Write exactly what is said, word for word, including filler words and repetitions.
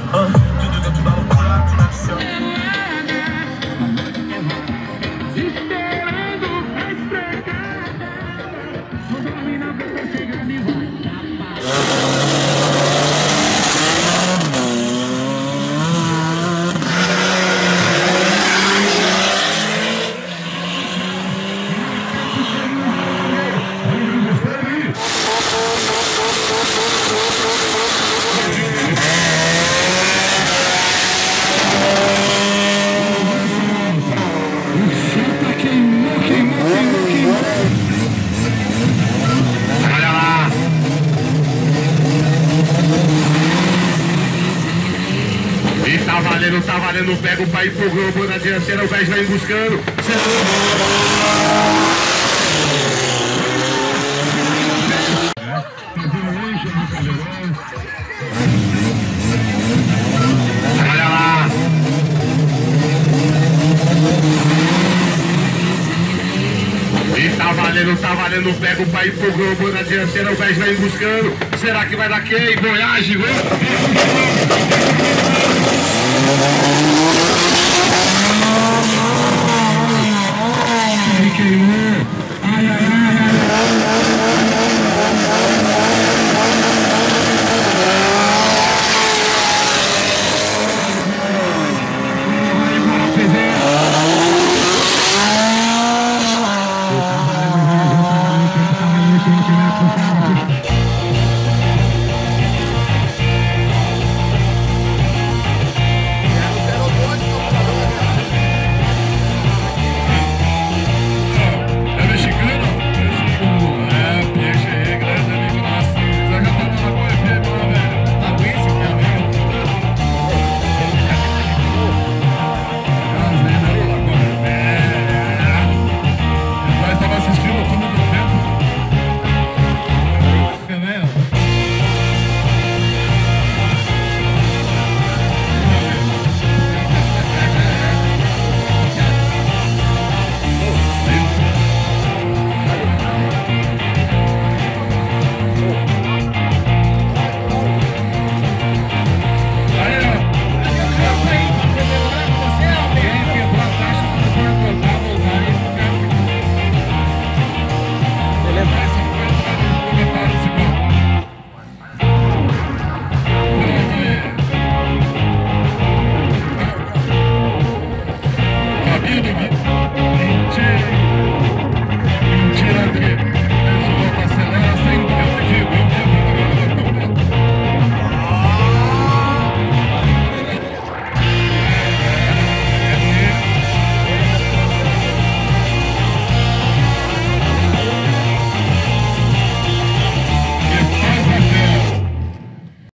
Tá valendo, tá valendo, pega o pai pro grupo na dianteira, o Vez vai buscando. Olha lá. E tá valendo, tá valendo, pega o pai pro grupo na dianteira, o Vez vai buscando. Será que vai dar quem? Voyage,